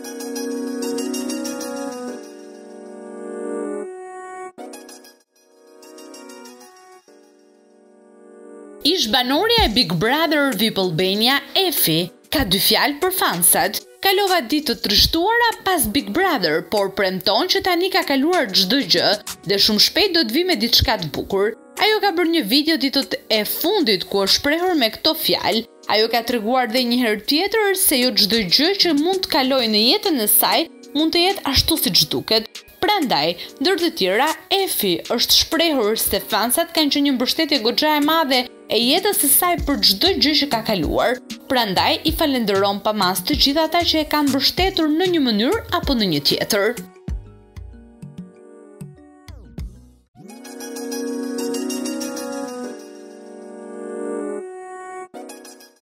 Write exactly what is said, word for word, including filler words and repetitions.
Ish banorja e Big Brother V I P Albania, Efi, ka dy fjalë për fansat. Kalova ditë të trishtuara pas Big Brother, por premton që tani ka kaluar çdo gjë dhe shumë shpejt do të vi me diçka të bukur. Ajo ka bërë një video ditët e fundit ku është shprehur me këto fjalë. Ajo ka treguar dhe një herë tjetër se jo çdo gjë që mund të kalojë në jetën e saj mund të jetë ashtu siç duket. Prandaj, ndër të tjera, Efi është shprehur se fansat kanë qenë një mbështetje goxha e madhe e jetës së saj për çdo gjë që ka kaluar. Prandaj i falenderon pamas të gjithë ata që e kanë mbështetur në një mënyrë apo në një tjetër.